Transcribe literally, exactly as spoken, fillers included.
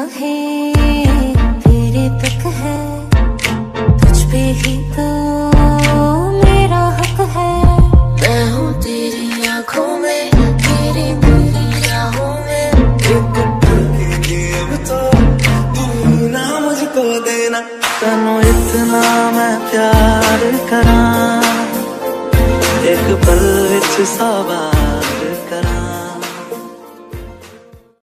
चाहे तेरे तक है, तुझ पे ही तो मेरा हक है। मैं हूँ तेरी आँखों में, तेरी मेरी राहों में, एक पल के लिए अब तो तू ना मुझको देना। तनु इतना मैं प्यार करा, एक पल विच सवार करा।